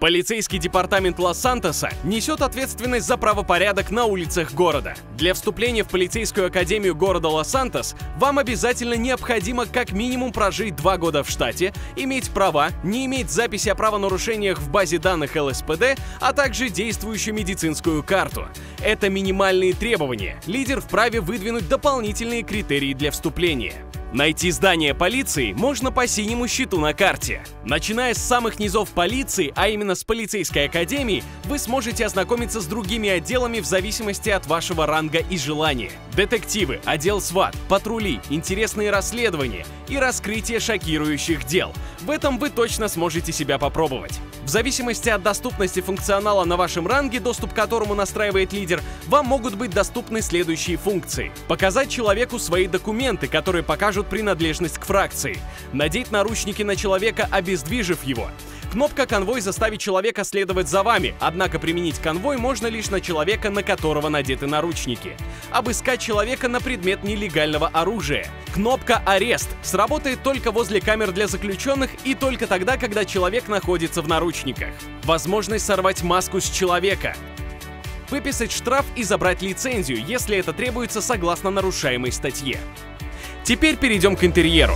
Полицейский департамент Лос-Сантоса несет ответственность за правопорядок на улицах города. Для вступления в полицейскую академию города Лос-Сантос вам обязательно необходимо как минимум прожить 2 года в штате, иметь права, не иметь записи о правонарушениях в базе данных ЛСПД, а также действующую медицинскую карту. Это минимальные требования. Лидер вправе выдвинуть дополнительные критерии для вступления. Найти здание полиции можно по синему щиту на карте. Начиная с самых низов полиции, а именно с полицейской академии, вы сможете ознакомиться с другими отделами в зависимости от вашего ранга и желания. Детективы, отдел СВАТ, патрули, интересные расследования и раскрытие шокирующих дел. В этом вы точно сможете себя попробовать. В зависимости от доступности функционала на вашем ранге, доступ к которому настраивает лидер, вам могут быть доступны следующие функции. Показать человеку свои документы, которые покажут принадлежность к фракции. Надеть наручники на человека, обездвижив его. Кнопка «Конвой» заставит человека следовать за вами, однако применить конвой можно лишь на человека, на которого надеты наручники. Обыскать человека на предмет нелегального оружия. Кнопка «Арест» сработает только возле камер для заключенных и только тогда, когда человек находится в наручниках. Возможность сорвать маску с человека. Выписать штраф и забрать лицензию, если это требуется согласно нарушаемой статье. Теперь перейдем к интерьеру.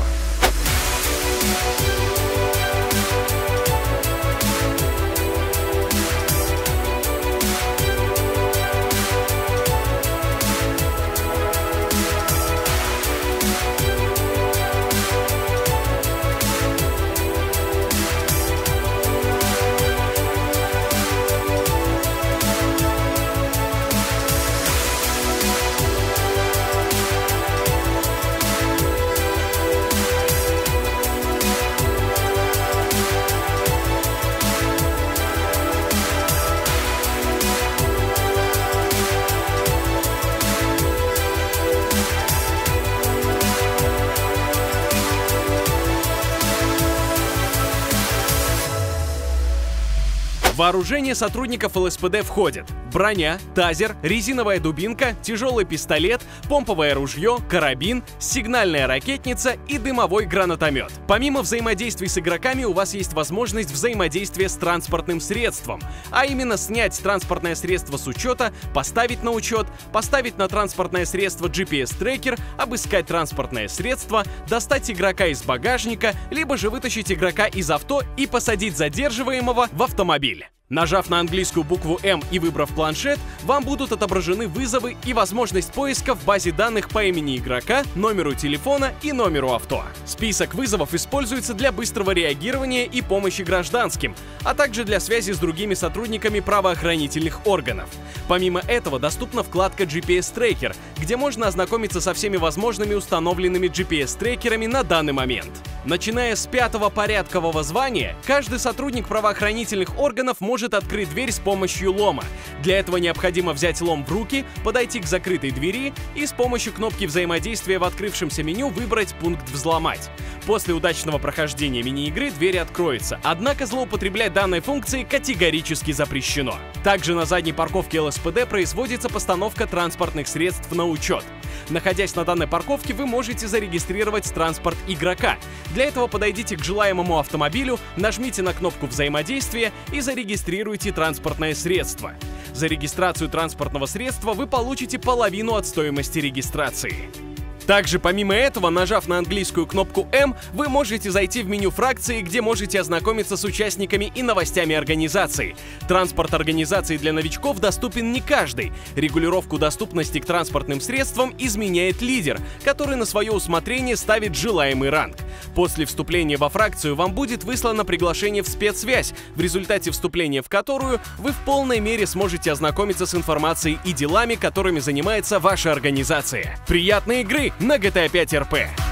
В вооружение сотрудников ЛСПД входят броня, тазер, резиновая дубинка, тяжелый пистолет, помповое ружье, карабин, сигнальная ракетница и дымовой гранатомет. Помимо взаимодействий с игроками, у вас есть возможность взаимодействия с транспортным средством, а именно снять транспортное средство с учета, поставить на учет, поставить на транспортное средство GPS-трекер, обыскать транспортное средство, достать игрока из багажника, либо же вытащить игрока из авто и посадить задерживаемого в автомобиль. Нажав на английскую букву М и выбрав планшет, вам будут отображены вызовы и возможность поиска в базе данных по имени игрока, номеру телефона и номеру авто. Список вызовов используется для быстрого реагирования и помощи гражданским, а также для связи с другими сотрудниками правоохранительных органов. Помимо этого доступна вкладка GPS-трекер, где можно ознакомиться со всеми возможными установленными GPS-трекерами на данный момент. Начиная с 5-го порядкового звания, каждый сотрудник правоохранительных органов может открыть дверь с помощью лома. Для этого необходимо взять лом в руки, подойти к закрытой двери и с помощью кнопки взаимодействия в открывшемся меню выбрать пункт «Взломать». После удачного прохождения мини-игры дверь откроется, однако злоупотреблять данной функцией категорически запрещено. Также на задней парковке ЛСПД производится постановка транспортных средств на учет. Находясь на данной парковке, вы можете зарегистрировать транспорт игрока. Для этого подойдите к желаемому автомобилю, нажмите на кнопку взаимодействия и зарегистрируйте транспортное средство. За регистрацию транспортного средства вы получите половину от стоимости регистрации. Также, помимо этого, нажав на английскую кнопку М, вы можете зайти в меню фракции, где можете ознакомиться с участниками и новостями организации. Транспорт организации для новичков доступен не каждый. Регулировку доступности к транспортным средствам изменяет лидер, который на свое усмотрение ставит желаемый ранг. После вступления во фракцию вам будет выслано приглашение в спецсвязь, в результате вступления в которую вы в полной мере сможете ознакомиться с информацией и делами, которыми занимается ваша организация. Приятной игры на GTA 5 RP!